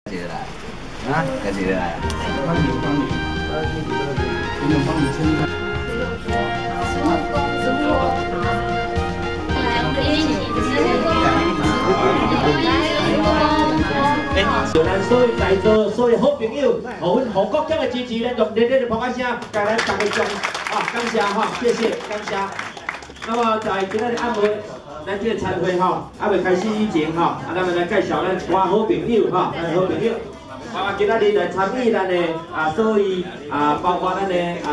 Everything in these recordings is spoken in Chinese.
谢来，啊，感谢来。 帮你签一下。 咱所有在座所有好朋友，互阮国家的支持，咱用热烈的捧一声，给咱大家奖啊！感谢哈，谢谢，感谢。那么在今日的暗晡，咱这个餐会哈，还未开始以前哈，咱们来介绍咱一好朋友哈，咱好朋友。今仔日来参与咱的所以包括咱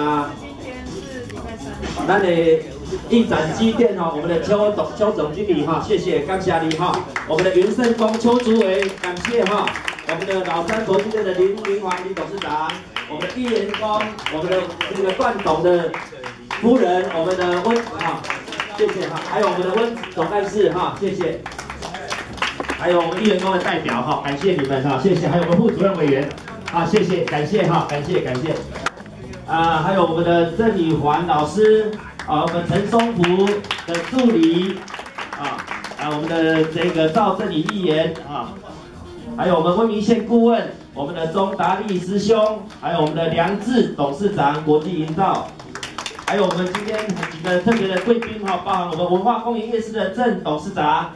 的一展机电哈，我们的邱总经理哈，谢谢，感谢你哈。我们的云盛宫邱主委，感谢哈。我们的老三国际店的林华林董事长，我们的艺员工，我们的这个段董的夫人，我们的温哈，谢谢哈。还有我们的温总干事哈，谢谢。还有我们艺员工的代表哈，感谢你们哈，谢谢。还有我们副主任委员啊，谢谢，感谢哈，感谢。还有我们的郑宇环老师我们陈松福的助理我们的这个赵正宇议员还有我们温明县顾问，我们的钟达利师兄，还有我们的梁志董事长国际营造，还有我们今天几个特别的贵宾包含我们文化公园夜市的郑董事长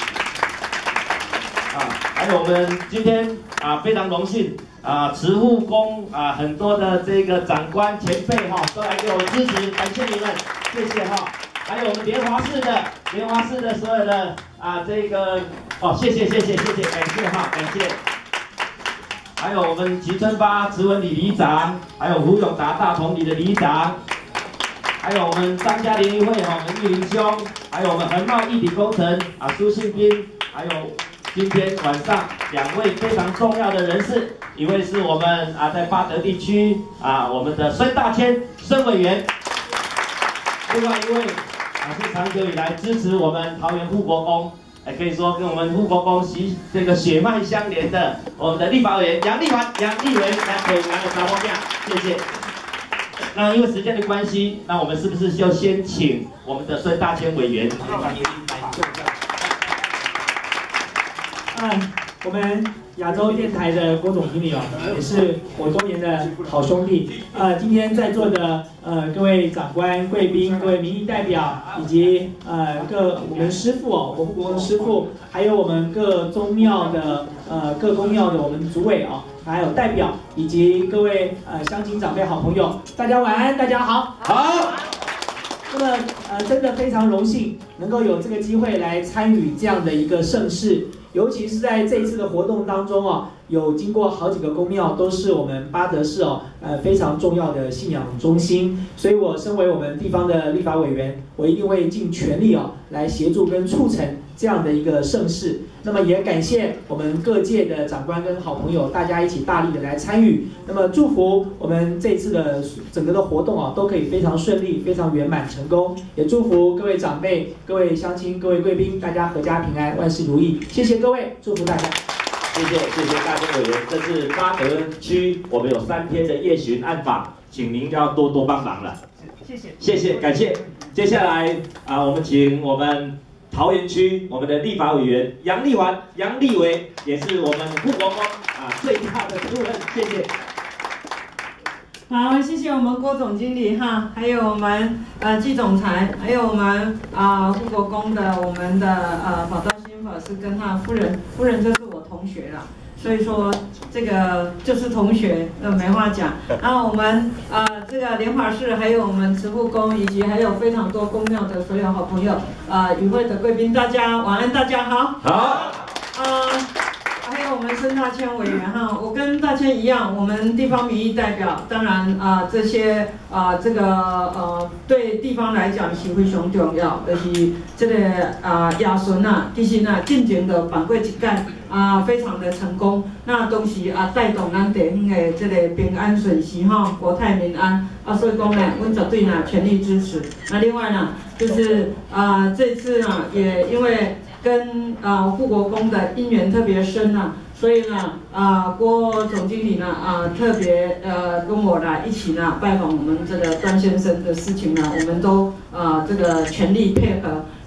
还有我们今天非常荣幸慈护宫很多的这个长官前辈都来给我们支持，感谢你们，谢谢哈。还有我们莲华市的所有的这个谢谢，感谢哈，感谢。还有我们齐春发慈文里里长，还有胡永达大同里的里长，还有我们张家联谊会我们玉林兄，还有我们恒茂一体工程苏信斌，还有今天晚上2位非常重要的人士，一位是我们在八德地区我们的孙大千孙委员，另外一位是长久以来支持我们桃园护国宫，可以说跟我们护国宫这个血脉相连的我们的立法委员杨立文，来给我们的招呼下，谢谢。那因为时间的关系，那我们是不是就先请我们的孙大千委员？ 我们亚洲电台的郭总经理也是我多年的好兄弟。今天在座的各位长官、贵宾、各位民意代表，以及我们师父我护国公师父，还有我们各宗庙的各宫庙的我们主委还有代表，以及各位乡亲长辈、好朋友，大家晚安，大家好。 好。 那么真的非常荣幸能够有这个机会来参与这样的一个盛事。尤其是在这一次的活动当中有经过好几个宫庙，都是我们八德市非常重要的信仰中心，所以我身为我们地方的立法委员，我一定会尽全力来协助跟促成这样的一个盛事。那么也感谢我们各界的长官跟好朋友，大家一起大力的来参与。那么祝福我们这次的整个的活动都可以非常顺利、非常圆满成功。也祝福各位长辈、各位乡亲、各位贵宾，大家阖家平安、万事如意。谢谢各位，祝福大家。 谢谢大千委员，这是八德区我们有3天的夜巡暗访，请您要多多帮忙了。谢谢，感谢。接下来我们请我们桃园区我们的立法委员杨立环、杨立维，也是我们护国宫最大的主任，谢谢。 好，谢谢我们郭总经理还有我们季总裁，还有我们护国宫的我们的宝道心法师跟他夫人就是我同学了，所以说这个就是同学，没话讲。然后我们这个莲华市还有我们慈护宫，以及还有非常多宫庙的所有好朋友与会的贵宾，大家晚安，大家好。 好。 还有我们孙大千委员我跟大千一样，我们地方民意代表，当然这些这个对地方来讲是非常重要，就是这个爷孙其实进前就办过一届非常的成功，那都是带动咱地方的这个平安顺遂国泰民安所以讲我们绝对全力支持。那另外就是这次也因为跟护国宫的姻缘特别深所以郭总经理特别跟我一起拜访我们这个段先生的事情我们都这个全力配合。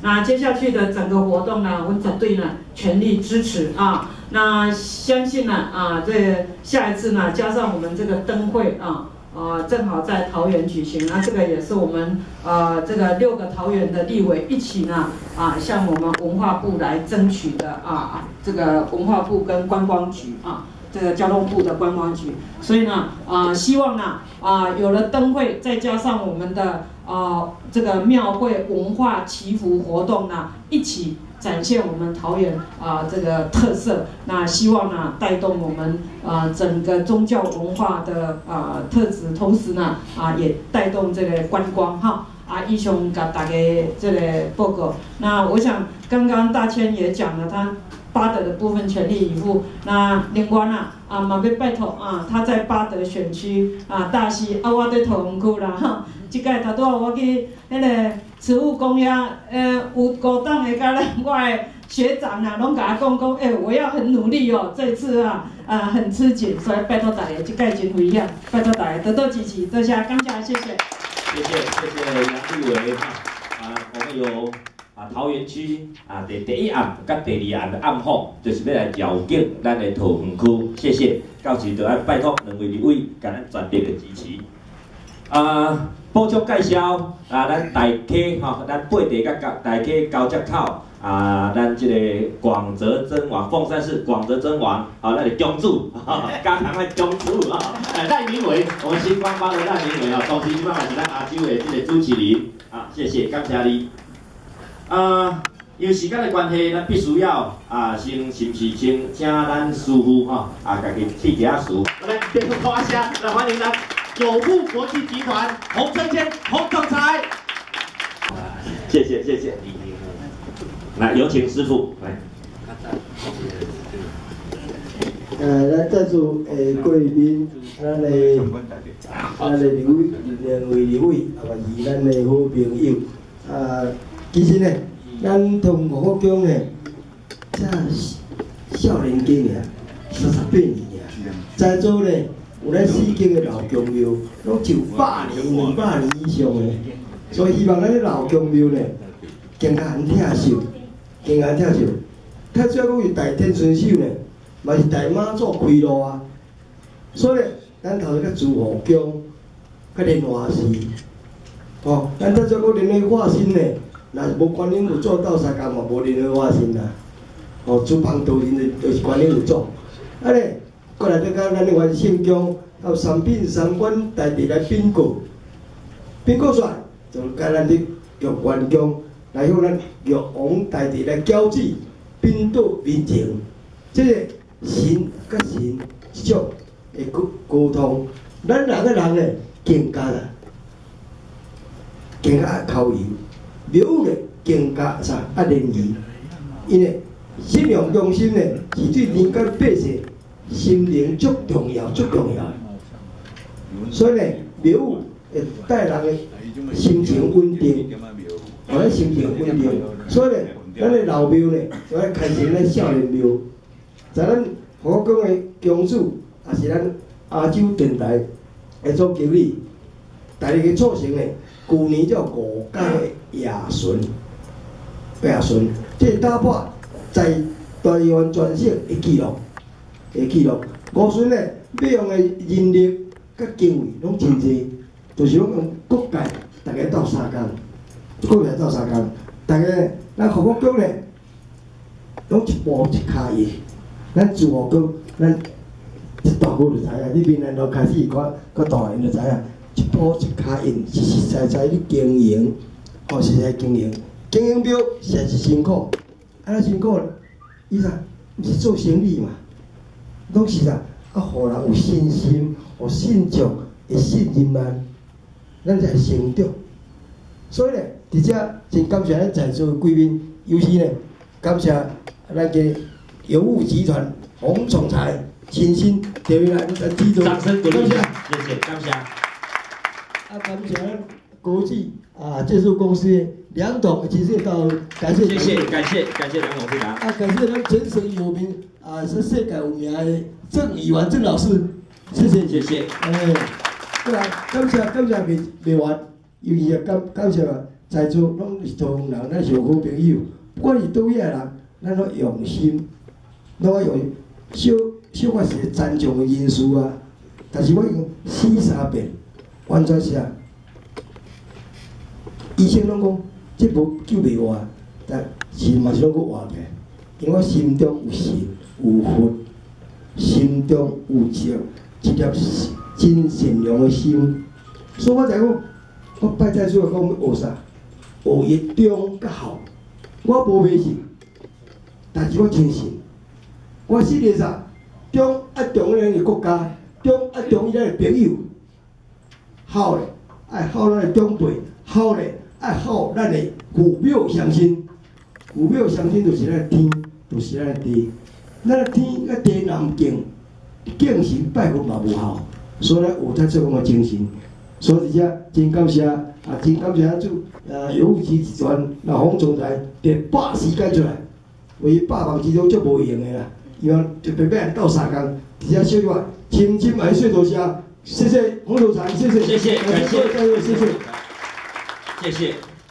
那接下去的整个活动呢，我绝对呢全力支持啊。那相信呢这下一次呢，加上我们这个灯会正好在桃园举行，那这个也是我们这个6个桃园的立委一起呢向我们文化部来争取的这个文化部跟观光局这个交通部的观光局，所以呢希望呢有了灯会，再加上我们的这个庙会文化祈福活动呢，一起展现我们桃园这个特色，那希望呢带动我们整个宗教文化的特质，同时呢也带动这个观光哈以上给大家这个报告。那我想刚刚大千也讲了他八德的部分全力以赴，那另外嘛要拜托他在八德选区大溪我在桃园区啦哈，即届头拄仔我去迄个慈务公遐有5档的甲我的学长拢甲我讲我要很努力哦，这次很吃紧，所以拜托大家即届真危险，拜托大家多多支持，多谢感谢，谢谢。 谢谢杨立委我们有桃园区第一案甲第2案的暗访，就是要来邀请咱的桃园区，谢谢。到时就要拜托2位立委，甲咱全力的支持。补充介绍咱大溪咱八地甲大溪交接口咱这个广泽真王，凤山市广泽真王咱的公主加强的公主赖明伟，我们新官方的赖明伟同时即摆嘛是咱阿洲的这个主持人谢谢，感谢你。因为时间的关系，咱必须要是不是请咱师傅家己替一下词，来别夸一下，来欢迎咱友富国际集团洪春谦洪总裁。谢谢。来，有请师傅来。 咱在座贵宾，咱的两位立委，嘛是咱的好朋友。其实呢，咱同五福宫呢，才少年家尔，38年尔。在座呢，有咱4间的老宫庙，拢就100年、200年以上的，所以希望咱的老宫庙呢，更加疼惜。较主要讲是大天顺手呢，嘛是大妈祖开路所以咱头个诸侯宫，较莲花寺，咱较主要讲莲花化身呢，若是无观音有做斗相共嘛，无莲花化身啦。诸帮道人就是观音有做，咧，过来再甲咱的元圣宫，还有3品3官大地来禀告，禀告出来，就甲咱的玉元宫。来向咱玉皇大帝来交旨，禀到民情，这个神甲神即种的沟通，咱人呢更加口油，庙宇呢更加联谊，因为信仰中心呢是对人间百姓心灵足重要，所以呢庙宇会带人的心情稳定。咱心情稳定，所以呢，咱的老庙呢，就要开成咱少年庙。在咱火宫的宫主，也是咱亚洲电台的总经理，大力去促成呢，去年叫5届的亚巡，这打破在台湾全省的记录。5巡呢，要用的人力甲经费拢真济，就是拢用各界大家斗3工。大家咱火宫呢，拢一步一脚印。咱自火宫，咱一大步就知影，你明年都开始搁大人就知影，一步一脚印，实实在在你经营，实在经营庙实在是辛苦。辛苦，伊啥？毋是做生意嘛，拢是啥？互人有信心，互信众会信任咱才会成长。所以呢，伫遮真感谢咱在座的贵宾，尤其呢，感谢咱嘅友富集团洪总裁亲身踮来咱指导， 掌声鼓励一下，谢谢，感谢。 感谢咱国际建设公司梁董，其实也到感谢， 感谢梁董事长。 感谢咱全省有名是世界有名的郑以完郑老师，谢谢。对啊，感谢未完。尤其感谢在座拢是桃园人，咱是好朋友。不管是倒位的人，咱拢用心，拢要用小可是赞奖的因素啊。但是我用4-3遍，完全是啊。医生拢讲，这无救袂活，但是嘛是拢搁活起来，因为我心中有神有佛，心中有一粒真善良的心。所以我才讲，我拜在主讲要学啥？学业中较好。我无迷信，但是我真信。我信的啥？中爱重咱的国家，中爱重咱的朋友。好嘞，爱好咱的长辈，好嘞，爱好咱的父母乡亲。父母乡亲就是咱的天，就是咱的地。咱的天甲地若毋敬，敬神拜佛嘛无效。所以咱有咱做讲的精神。所以遮真感谢真感谢咱主有福集团老洪总裁摕8时间出来，为百忙之中足无用的啦，因为就白白斗3工，伫遮小可深深来说多谢，谢谢洪总裁，谢谢， 谢谢，感谢， 谢谢， 谢谢。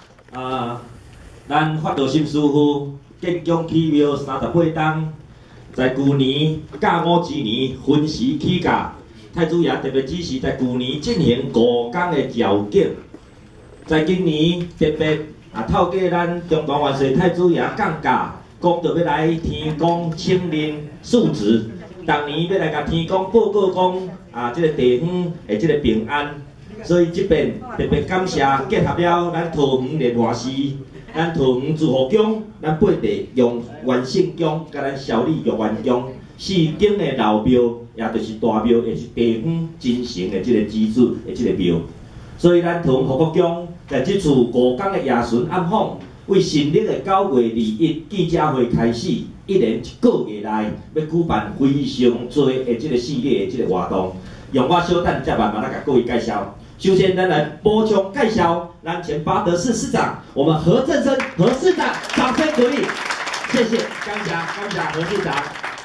咱法道心师傅建功起庙38冬，在去年甲午之年分时起价。太子爷特别指示，在去年进行5天的调整，在今年特别透过咱中华元帅太子爷降价，讲着要来天公亲临述职，逐年要来甲天公报告讲这个地方的这个平安，所以这边特别感谢结合了咱桃园莲花寺、咱桃园祝福宫、咱八地用元圣宫，甲咱小李玉元宫4间的老庙。也就是大庙，也是地方精神的这个支柱的这个庙，所以咱桃园护国宫在这次5天的夜巡暗访，为新历的9月21记者会开始，一连1个月内要举办非常多的这个系列的这个活动，用我小等再慢慢来甲各位介绍。首先，咱来补充介绍咱前八德市市长，我们何振生何市长，掌声鼓励，谢谢，感谢何市长。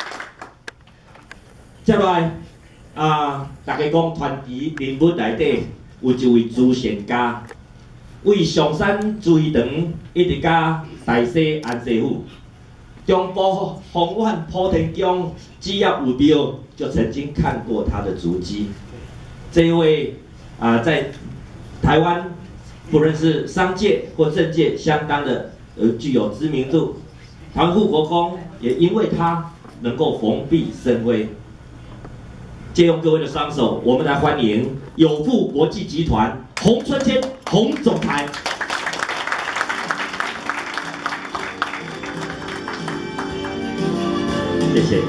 接落来，大家讲传奇人物内底有一位慈善家，为上山追长一直到大西安师傅，中部丰苑普天宫，只要有庙就曾经看过他的足迹。这一位在台湾不论是商界或政界，相当的具有知名度。台湾护国公也因为他能够蓬荜生辉。借用各位的双手，我们来欢迎有富国际集团洪春谦洪总裁。谢谢。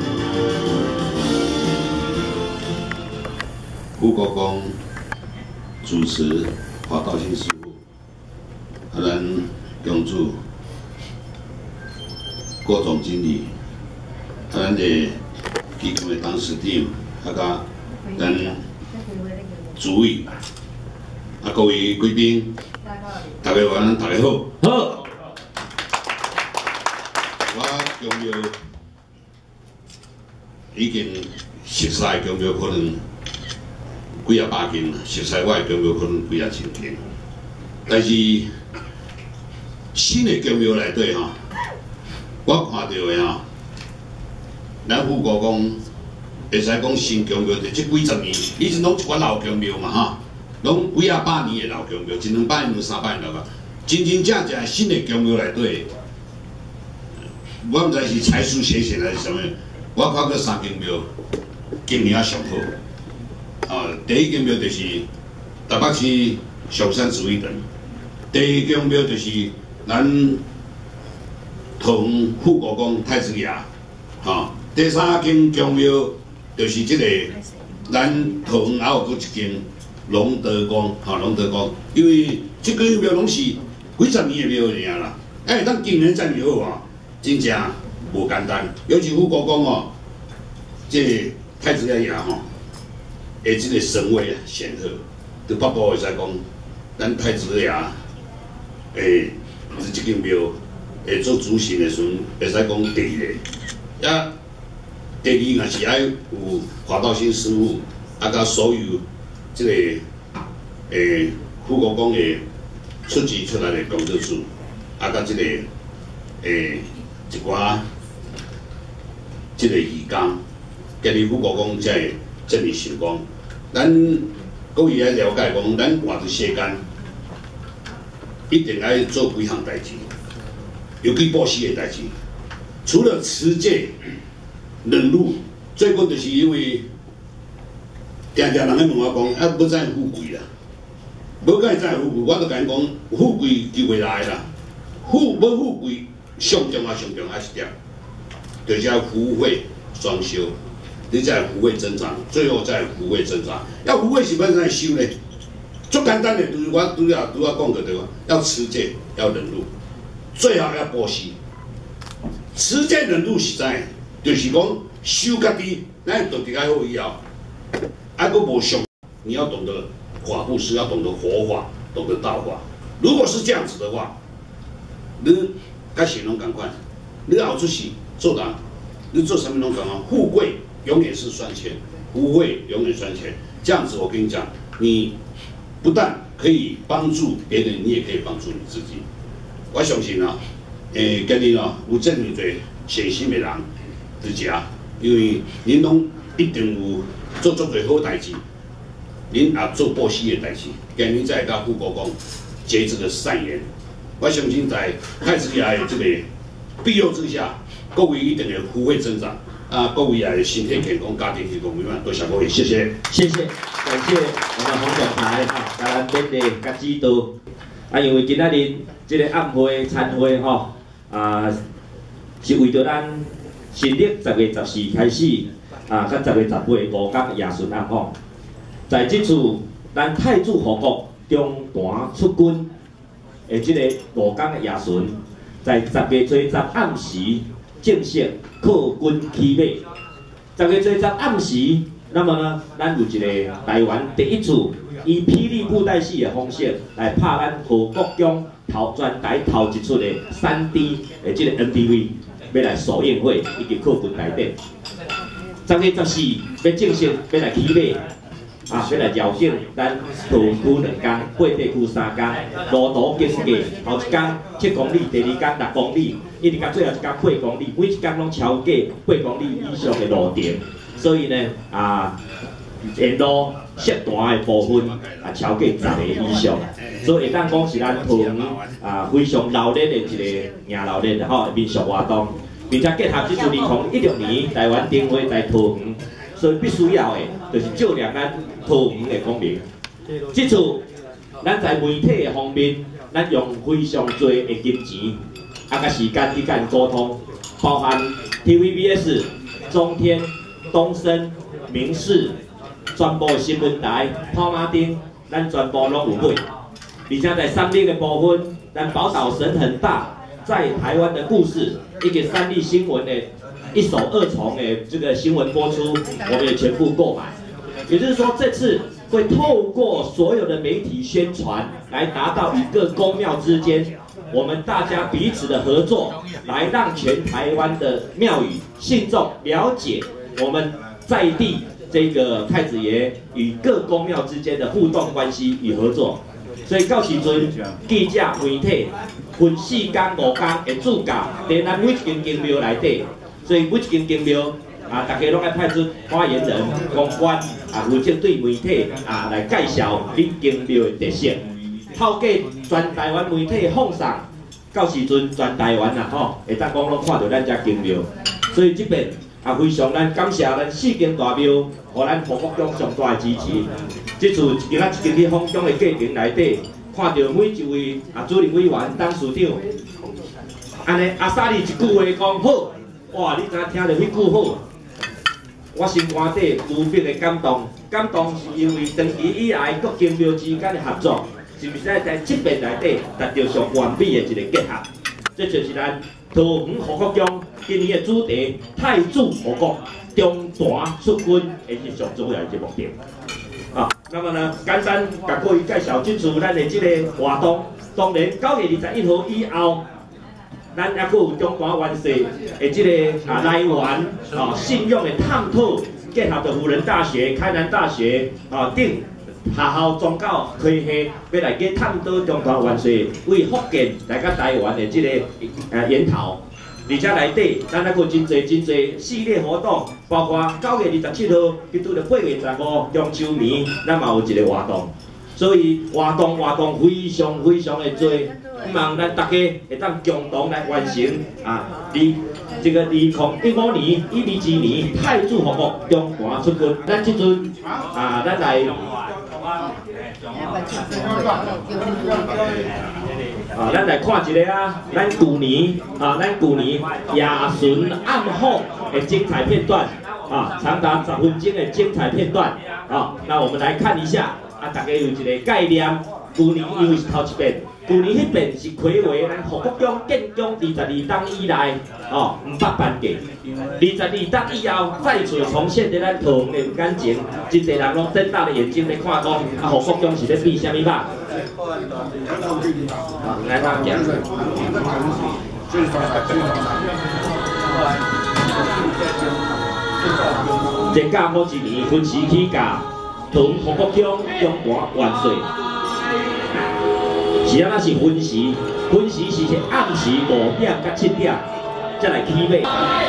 护国公主持华道新事务，咱公主郭总经理，咱的基金的董事长，甲咱主委，各位贵宾，大家晚安，大家好。 好。 我公庙已经熟悉公庙可能几啊百间，熟悉我的公庙可能几啊千间，但是新的公庙内底我看到的咱护国公会使讲新公庙，就这几十年，以前拢一寡老公庙嘛拢几啊百年的老公庙，一200年、300年了吧，真真正正新的公庙内底，我毋知是财叔写还是什么，我看过3间庙，经营上好。第一间庙就是台北市上山慈惠堂，第二间庙就是咱桃园护国公太子爷，第3间公庙就是这个咱桃园还有搁一间龙德宫，龙德宫，因为这间庙拢是几十年的庙尔啦，咱经营遮尔好真正无简单。尤其护国公这个太子爷的这个神威显赫，对北部会使讲，咱太子爷这间庙做主神的时阵，会使讲第一个。第二也是爱有华道新师傅，甲所有这个护国公的出钱出来的工作组，甲即个一寡即个义工，今日副国公才会这么想讲，咱各位来了解讲，咱活伫世间，一定爱做几项代志，尤其布施的代志。除了持戒、忍辱，最近就是因为常常人咧问我讲，要怎富贵啦？要怎会富贵？我就甲因讲，富贵就袂来啦。要富贵，上重要是点，就是要福慧双修，你才福慧增长，最后再福慧增长。要福慧是要怎修呢？最简单的，就是我拄要讲的对吧？要持戒，要忍辱，最后要布施。持戒忍辱实在，就是讲修家己，咱做得较好以后，还佫无上，你要懂得法布施，要懂得佛法，懂得道法。如果是这样子的话，你甲谁拢共款，你后出世做人，你做什么拢共款，富贵永远是算钱，福慧永远算钱。这样子，我跟你讲，你不但可以帮助别人，你也可以帮助你自己。我相信啊，今日啊有这么多善心的人伫遮，因为恁拢一定有做足侪好代志，恁也做布施的代志。今日才会甲副国公结这个善缘。我相信在太子爷的这个庇佑之下，各位一定会福慧增长啊！各位也身体健康，家庭幸福美满。多谢各位，谢谢， 谢谢，感谢我们洪总裁哈，甲咱勉励甲指导。啊，因为今仔日这个暗会餐会吼，是为着咱新历10月14开始到10月185天夜巡暗访，在这次咱太子护国中坛出军的这个5天的夜巡，在10月初10暗时正式靠军起马。10月初10暗时，那么呢，咱有一个台湾第一次以霹雳布袋戏的方式来拍咱何国中全台头一出的3D 的这个 MTV， 要来首映会以及靠军内底。10月14要正式要来起马，要来邀请咱桃园区2天，八地区3天，路途经过头一天7公里，第2天6公里，一直到最后一天8公里，每一天拢超过8公里以上的路程，所以呢沿路涉段的部分超过10个以上，所以会当讲是咱桃园非常热烈的一个热闹烈的民俗活动，并且结合这次2016年台湾灯会在桃园，所以必须要的就是照亮咱桃园的光明。这次咱在媒体的方面，咱用非常多的金钱甲时间去甲因沟通，包含 TVBS、中天、东森、民视。全部新闻台、跑马灯，咱全部拢有买。而且在三立的部分，咱宝岛神很大，在台湾的故事，以及三立新闻的1手2重的这个新闻播出，我们也全部购买。也就是说，这次会透过所有的媒体宣传，来达到与各公庙之间，我们大家彼此的合作，来让全台湾的庙宇信众了解我们在地。这个太子爷与各公庙之间的互动关系与合作，所以到时阵记者、媒体分4天、5天的主假，在咱每一间宫庙内底，所以每一间宫庙大家拢爱派出发言人、公关负责对媒体来介绍恁宫庙的特色，透过全台湾媒体的放送，到时阵全台湾会当讲拢看到咱遮宫庙，所以这边。非常咱感谢咱4间大庙，互咱何国中上大的支持。这次今仔一进去访中的过程内底，看到每一位主任委员、董事长，安尼阿萨利一句话讲好，哇！你知听到迄句好，我心肝底无比的感动。感动是因为长期以来各间庙之间的合作，是毋是在这边内底达到上完美的一个结合？这就是咱桃园何国中今年的主题“太子护国中坛出军”的一上重要的目的。那么呢，简单甲各位介绍这次咱的这个活动。当然9月21号以后，咱还佫有中华院士的这个来源信用的探讨，结合着辅仁大学、开南大学等学校宗教开系要来去探讨中华元帅为福建来到台湾的这个源头。而且内底，咱还有真侪系列活动，包括9月27号，去拄着8月15中秋暝，咱嘛有一个活动。所以活动非常的多，希望咱大家会当共同来完成2015年、122年太祖复国中华出军。咱这阵咱来。咱来看一个咱去年夜巡暗访的精彩片段长达10分钟的精彩片段那我们来看一下大家有一个概念。去年因为是头一遍，去年迄遍是睽违咱复国中建中22档以来500班计，22档以后再次重现在咱桃园的感情，真侪人拢睁大了眼睛来看讲复国中是咧比啥物肉。来他讲。正甲某一年分时起价，桃园复国中中华元帅。是那是分时是暗时5点到7点才来起码。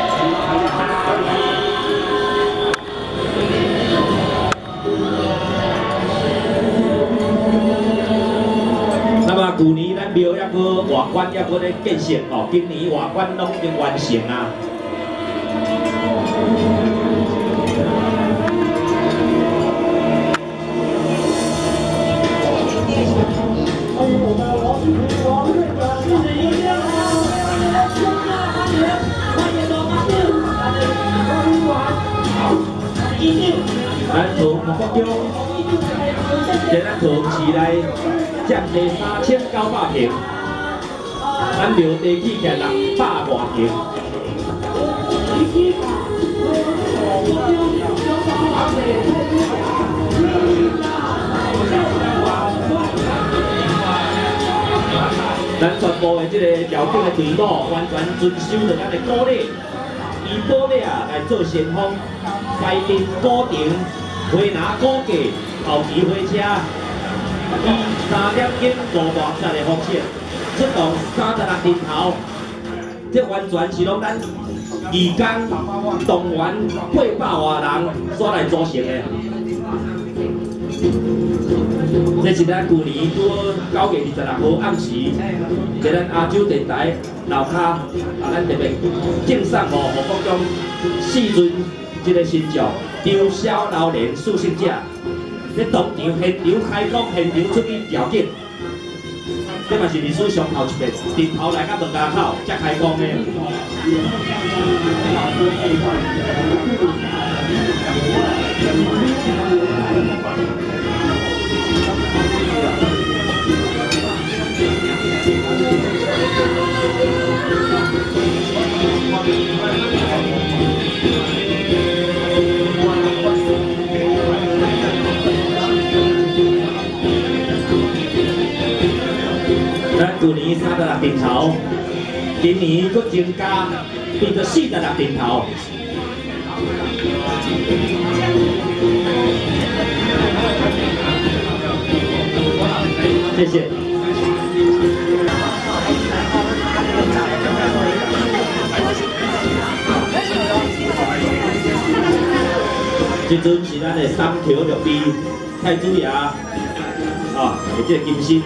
那么去年咱庙还阁外观还阁咧建设今年外观拢已经完成啊。咱从复国中，在咱桃园市内占地3900平，咱庙地起起600多平。咱全部的这个调整的队伍，完全遵守着咱的鼓励，以鼓励来做先锋，西面固定，回拿高架，后期火车，以3点钟5大set的方式，出动36人头，这完全是拢咱义工动员800多人所来组成的。这是咱去年9月26号暗时，在咱亚洲电台楼骹咱特别赠送予复国中4尊这个新将张小老年属性者，在当场现场开讲，现场出去调解，这嘛是历史上头一遍，人头来到门家口才开讲的。咱去年36人头，今年佫增加变做46人头。谢谢。这阵是咱的3条绿臂太子爷的这个金身。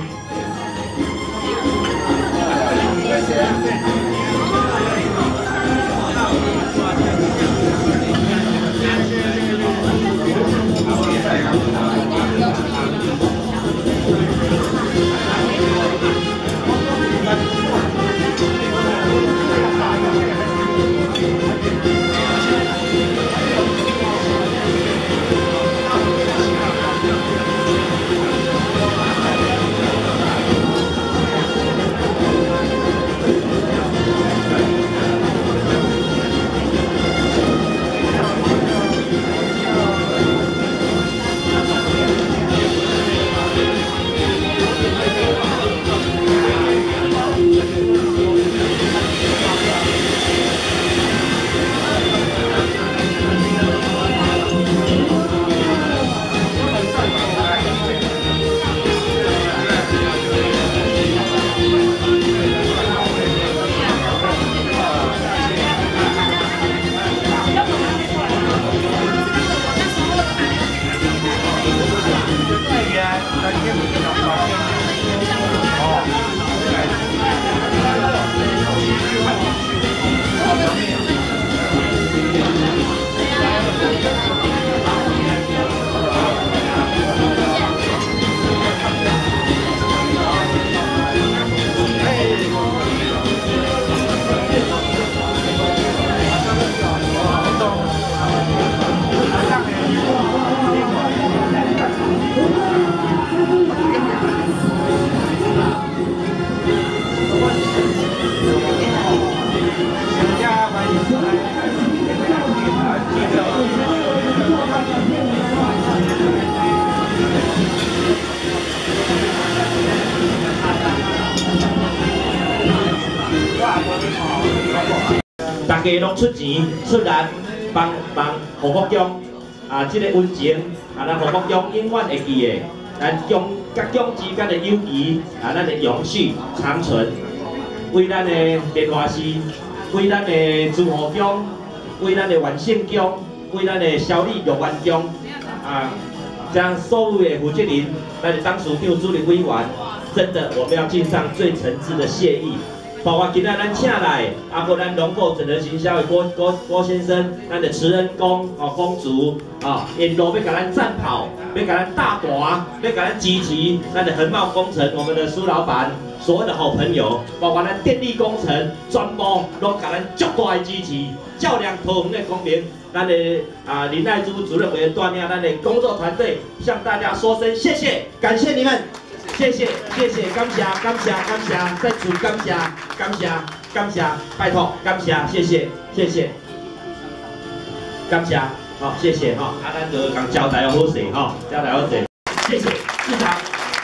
家拢出钱出力帮胡国强这个温情咱胡国强永远会记的，咱中甲中之间的友谊咱的永续长存。为咱的莲花寺，为咱的朱河宫，为咱的万盛宫，为咱的小李玉元宫将所有的负责人，咱的当属长、主任委员，真的我们要尽上最诚挚的谢意。包括今仔咱请来，包咱龙购整合行销的郭先生，咱的慈恩宫公主沿路要甲咱战跑，要甲咱大大，要甲咱支持，咱的恒茂工程，我们的苏老板，所有的好朋友，包括咱电力工程，全部拢甲咱足大的支持，照亮桃园的光明。咱的林爱珠主任委员带领咱的工作团队，向大家说声谢谢，感谢你们。谢谢，感谢，再次感谢，拜托，感谢，谢谢，感谢，好，谢谢哈，咱就讲交代好势哈，交代好势，谢谢，市长。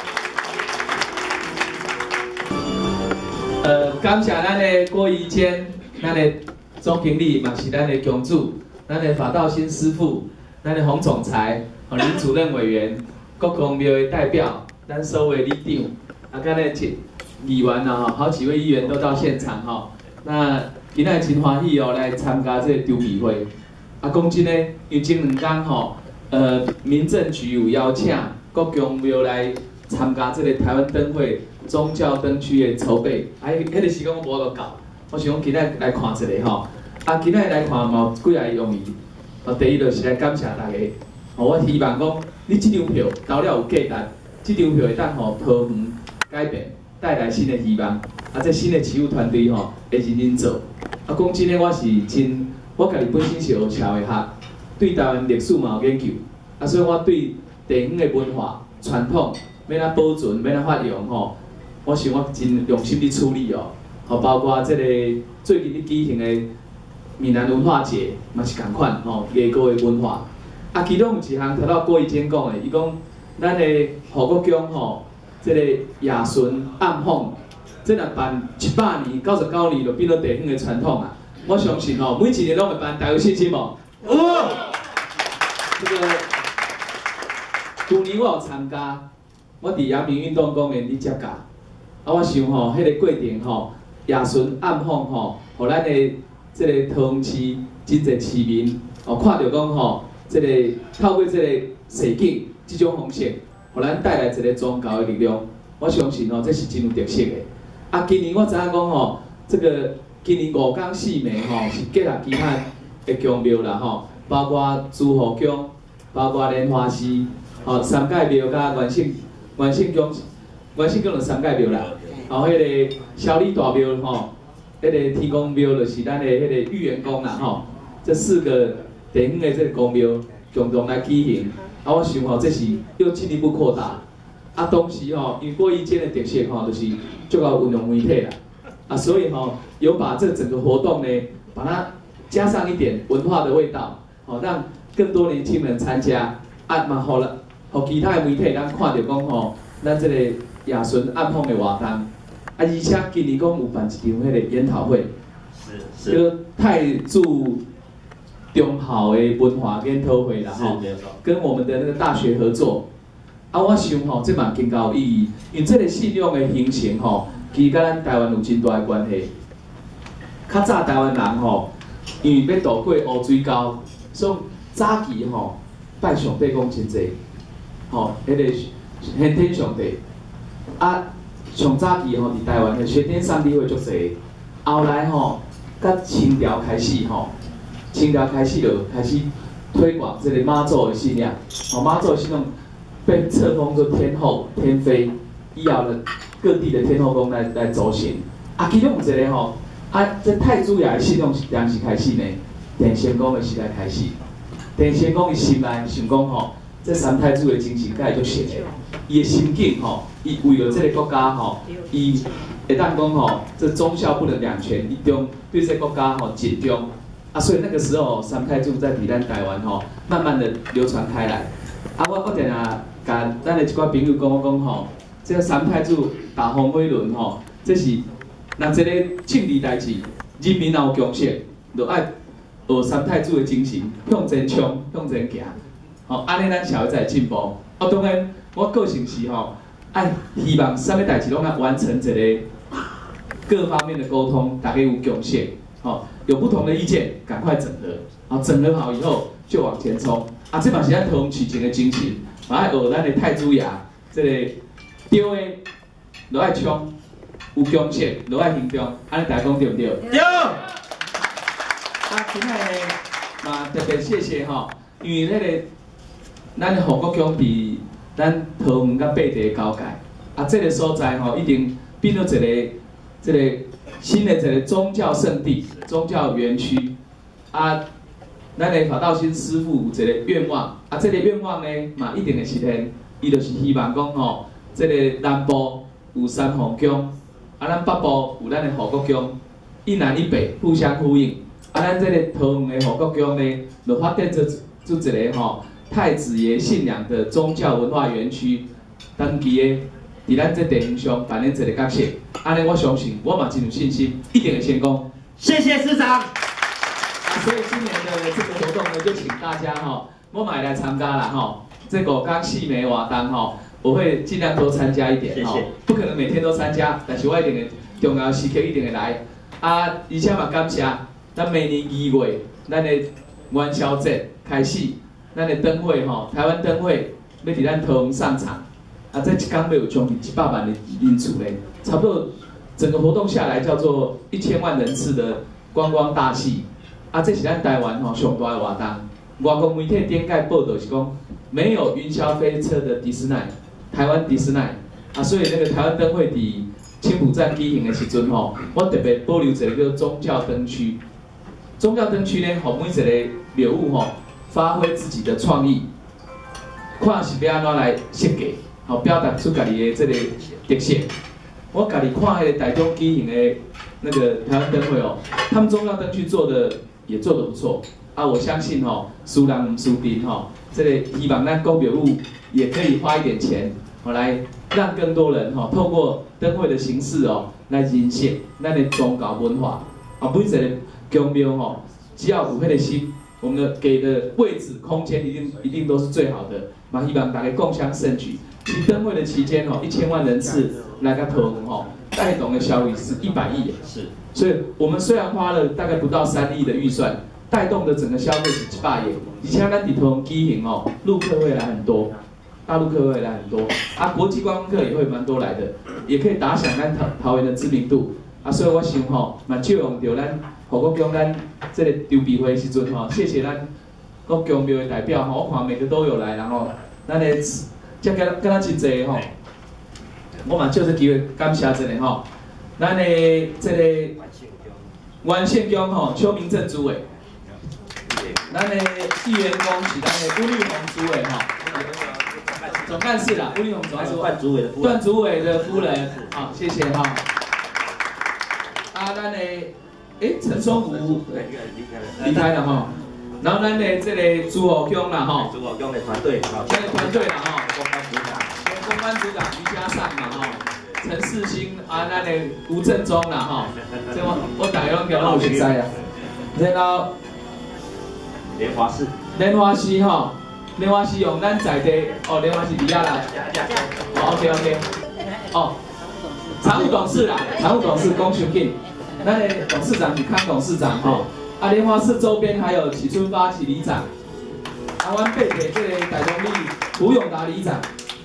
感谢咱的郭怡坚，咱的总经理，嘛是咱的公主，咱的法道新师傅，咱的洪总裁，林主任委员，各公庙的代表。咱所有的里长，刚才议员好几位议员都到现场那今仔真欢喜来参加这个筹备会。讲真的，因为前2天民政局有邀请各公庙来参加这个台湾灯会宗教灯区的筹备。迄个时间我无落到，我想讲今仔来看一下今仔来看嘛几个用意。第一就是来感谢大家。我希望讲你这张票投了有价值。这张票会当桃园改变，带来新的希望。这新的市务团队会认真做。讲真的，我家己本身是学社会学，对台湾历史嘛有研究。所以我对地方的文化传统要怎保存，要怎发扬我想我真用心去处理包括这个最近咧举行的闽南文化节，嘛是同款艺歌的文化。其中有一项头到郭怡坚讲的，伊讲。咱的胡国强这个夜巡暗访，这若办100年、99年，就变做地方的传统啊！我相信每一年拢会办，大家有信心无？有。这个去年我有参加，我伫阳明运动公园伫接驾，我想迄个过程夜巡暗访互咱的这个桃园市真侪市民看到讲这个透过这个实景。这种方式，互咱带来一个宗教的力量，我相信这是真有特色的。今年我知影讲这个今年5天4暝是结合其他的宫庙啦包括朱河宫，包括莲花寺，三界庙甲元圣宫就三界庙啦，迄个小李大庙迄个天公庙就是咱的迄个玉元宫啦这4个地方的这个宫庙共同来举行。我想这是要进一步扩大。同时因为郭怡坚的特色就是足够运用媒体啦。所以有把这整个活动呢，把它加上一点文化的味道，让更多年轻人参加。嘛好了，其他的媒体咱看到讲咱这个夜巡暗访的活动。而且今年讲有办一场迄个研讨会，叫泰鑄中校的文化研讨会啦跟我们的那个大学合作。我想这嘛更加有意义，因为这个信仰的形成其实跟咱台湾有真大的关系。较早台湾人因为要渡过乌水沟，所以早期拜上帝讲真济，迄个先天上帝。上早期伫台湾的先天上帝会足济，后来甲清朝开始清朝开始就开始推广这个妈祖的信仰，妈祖的信仰被册封做天后、天妃，以后的各地的天后宫来走行。其中有一个这太祖爷的信仰是当时开始呢，电仙宫的时代开始。电仙宫伊心内想讲这三太子的精神该足实的，伊的心境伊为了这个国家伊会当讲这忠孝不能两全，伊中对这个国家尽忠。所以那个时候三太子在咱台湾慢慢的流传开来。我定甲咱的一寡朋友讲这个三太子大风飞轮这是若一个政治代志，人民若有共识， 就爱学三太子的精神，向前冲，向前行。吼，安尼咱社会才会进步。哦，当然，我个性是吼，爱希望啥物代志拢爱完成一个各方面的沟通，大家有贡献。吼，有不同的意见，赶快整合。好，整合好以后就往前冲。啊，这嘛是咱桃园市情的精神，嘛爱学咱的太子爷，这个对的，就爱冲，有贡献，就爱行动。安尼大家讲对不对？对。啊，今仔个嘛特别谢谢吼，因为迄个咱的护国宫伫咱桃园甲八地的交界，啊，这个所在吼一定变做一个新的一个宗教圣地、宗教园区。啊，咱的法道新师傅有一个愿望，啊，这个愿望呢嘛一定会实现，伊就是希望讲吼，这个南部有三皇宫，啊，咱北部有咱的护国宫，一南一北互相呼应。啊，咱这个桃园的护国宫呢，就发展做一个吼太子爷信仰的宗教文化园区，长期的伫咱这地方上扮演一个角色。安尼我相信，我嘛真有信心，一定会成功。 谢谢师长。 所以今年的这个活动呢，就请大家哈，我买来参加了哈。这5天4暝活动哈，我会尽量多参加一点哈，不可能每天都参加，但是我一定会重要时刻一定会来。啊，而且嘛感谢，咱明年2月，咱的元宵节开始，咱的灯会哈，台湾灯会要伫咱桃园上场，啊，这一天要有将近100万的人次嘞，差不多整个活动下来叫做1000万人次的观光大戏。啊，这是咱台湾吼上大的活动。外国媒体顶届报道是讲，没有云霄飞车的迪士尼，台湾迪士尼啊，所以那个台湾灯会伫青埔站举行的时阵吼，我特别保留一个叫宗教灯区。宗教灯区呢，互每一个庙宇吼发挥自己的创意，看是要安怎来设计，好表达出家己的这个特色。我家己看迄个台中举行的那个台湾灯会哦，他们宗教灯区也做得不错啊！我相信哦，输人唔输阵吼，这个希望咱公庙宇也可以花一点钱，来让更多人透过灯会的形式来认识咱的宗教文化啊！每一个公庙只要有迄个心，我们的给的位置空间一定都是最好的，嘛希望大家共襄盛举。其实灯会的期间1000万人次来个桃园带动的消费是100亿， 是， 所以我们虽然花了大概不到3亿的预算，带动的整个消费是700亿。而且咱伫桃园举行陆客会来很多，大陆客会来很多，啊，国际观光客也会蛮多来的，也可以打响咱桃园的知名度。啊，所以我想蛮借用到咱护国宫咱这个筹备会的时阵谢谢咱各宫庙的代表我看每个都有来，然后咱的这跟咱真济我嘛借这机会感谢真的咱的这个元献宫邱明正主委，咱的议员宫是咱的吴绿红主委总干事啦，吴绿红总干事段主委的夫人，好，谢谢啊，咱的陈松武离开了然后咱的这个朱火宫啦朱火宫的团队这个团队啦公关组长于家上嘛陈世新啊，咱的吴正中啦这我大家拢叫我有熟悉啊。然后莲花寺莲花寺用咱在地莲花寺底下来，OK， 常务董事啦，常务董事龚雄进，咱的董事长是康董事长啊，莲花寺周边还有启春发起里长，台湾贝铁这个台中立胡永达里长。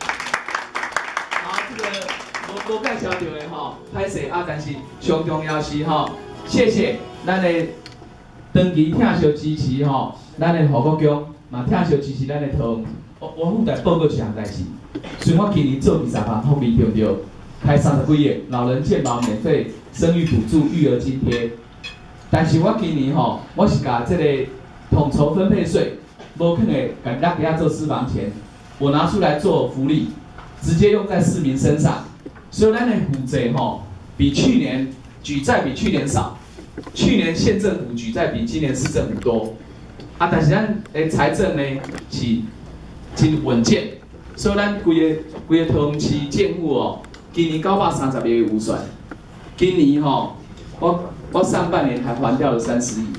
这个无介绍到的歹势啊，但是上重要是谢谢咱的长期听小支持咱的护国宫嘛听小支持咱的桃园。我附带报告一项代志，虽然我今年做20项福利对不对？开30几个老人健保免费、生育补助、育儿津贴，但是我今年我是把这个统筹分配税，无可能给大家做私房钱，我拿出来做福利。直接用在市民身上，所以咱的负债比去年举债比去年少，去年县政府举债比今年市政府多，啊，但是咱的财政呢是真稳健，所以咱规个桃园市政府今年930亿预算，今年我上半年还还掉了30亿，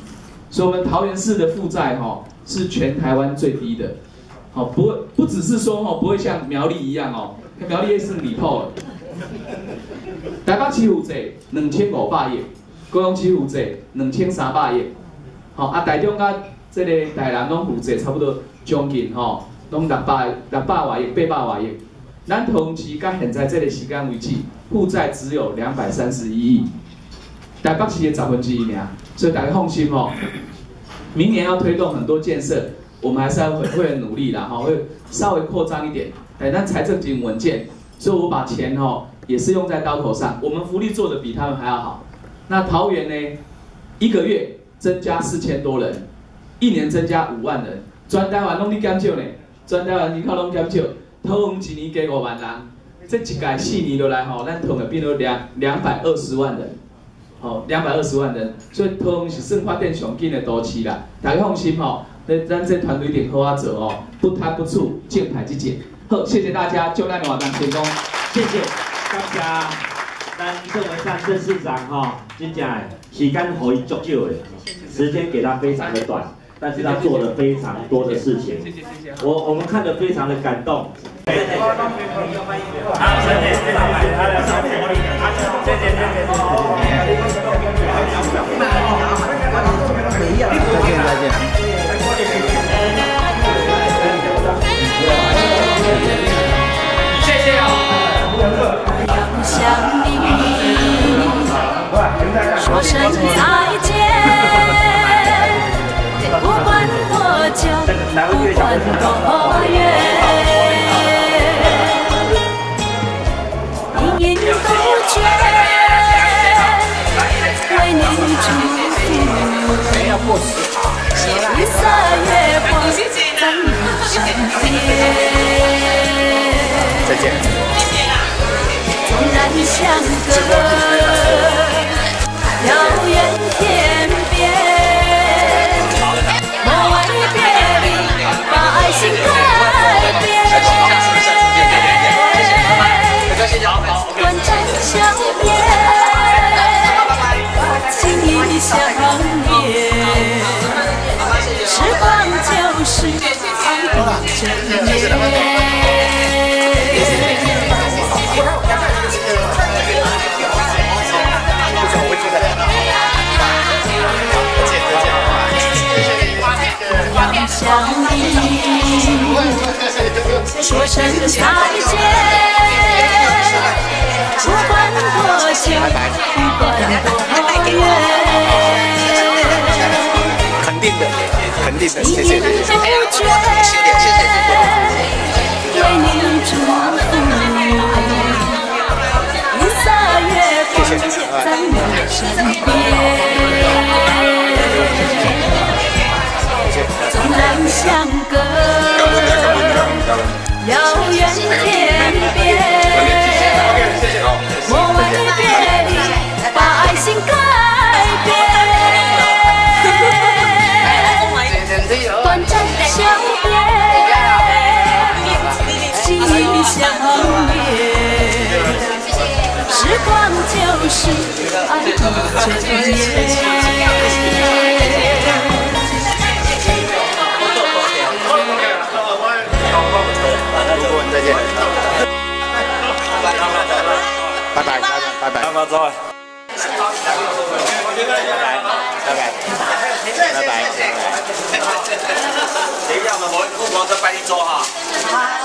所以我们桃园市的负债是全台湾最低的。好，不只是说不会像苗栗一样苗栗也算离谱了。台北市负债2500亿，高雄市负债2300亿。好台中甲这个台南拢负债差不多将近拢600多亿、800多亿。咱桃园市到现在这个时间为止，负债只有231亿，台北市的1/10尔。所以大家放心明年要推动很多建设，我们还是会努力啦会稍微扩张一点。但财政经稳健，所以我把钱也是用在刀头上。我们福利做得比他们还要好。那桃园呢，1个月增加4000多人，1年增加5万人，全台湾拢咧减少呢，全台湾人口拢减少。桃园1年加5万人，这一届4年落来咱桃园变到220万人，220万人，所以桃园是算发展上紧的都市啦。大家放心咱这团队一定好好做不贪不醋，正派积极。好，谢谢大家，祝咱活动成功， 谢谢，感谢咱郑文灿郑市长真正时间给伊足少的，时间给他非常的短。但是他做了非常多的事情，我们看得非常的感动。好，谢谢， 说声再见。不管多久，不管多远，隐隐不觉，为你祝福。绿色月光在你身边， 再见。 纵然相隔遥远天边。心改变，短暂相别，轻易相别，时光就是爱的真面。相依，说声再见，不管多久，不管多远， 肯定的，肯定的，谢谢，谢谢， 为你祝福，绿色月光在你身边。纵然相隔遥远天边，莫为别离把爱心改变。短暂相别，轻易相别，时光就是爱的真面。 再见，拜拜，拜拜，拜拜，走，拜拜，拜拜，等一下我们我再帮你做哈。